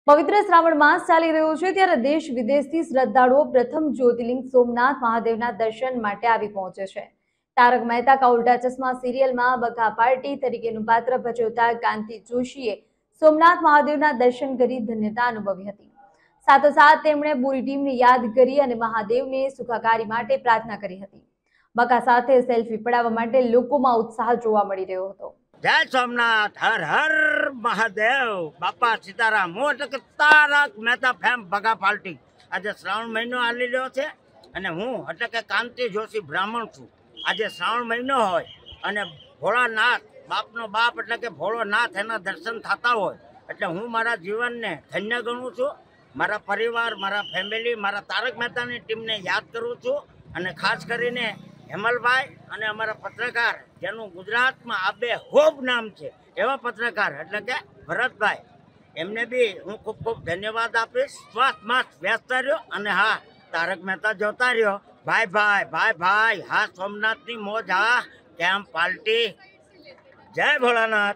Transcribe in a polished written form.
પવિત્ર શ્રાવણ માસ ચાલી રહ્યો છે ત્યારે દેશ વિદેશથી શ્રદ્ધાળુઓ પ્રથમ જ્યોતિર્લિંગ સોમનાથ મહાદેવના દર્શન માટે આવી પહોંચે છે। તારક મહેતા કા ઉલ્ટા ચશ્મા સિરિયલમાં બઘા પાર્ટી તરીકેનું પાત્ર ભજવતા કાંતિ જોશીએ સોમનાથ મહાદેવના દર્શન કરી ધન્યતા અનુભવી હતી। સાથોસાથ તેમણે પૂરી ટીમને યાદ કરી અને મહાદેવને સુખાકારી માટે પ્રાર્થના કરી હતી। બકા સાથે સેલ્ફી પડાવવા માટે લોકોમાં ઉત્સાહ જોવા મળી રહ્યો હતો। जय सोमनाथ, हर हर महादेव, बापा सीताराम। હું એટલે કે તારક મહેતા ફેમ બગા પાર્ટી આજે શ્રાવણ મહિનો આલી રહ્યો છે અને હું એટલે કે કાંતિ જોશી બ્રાહ્મણ છું। આજે શ્રાવણ મહિનો હોય અને ભોળાનાથ બાપનો બાપ એટલે કે ભોળોનાથ એના દર્શન થતા હોય એટલે હું મારા જીવનને ધન્ય ગણું છું। મારા પરિવાર, મારા ફેમિલી, મારા તારક મહેતાની ટીમને યાદ કરું છું અને ખાસ કરીને હેમલભાઈ અને અમારા પત્રકાર જેનું ગુજરાતમાં આબેહૂબ નામ છે એવા પત્રકાર એટલે કે ભરતભાઈ, એમને બી હું ખૂબ ખૂબ ધન્યવાદ આપીશ। મસ્ત વ્યસ્ત રહ્યો અને હા, તારક મહેતા જોતા રહ્યો। ભાઈ ભાઈ ભાઈ ભાઈ, હા સોમનાથની મોજ, હા કેમ પાર્ટી। જય ભોળાનાથ।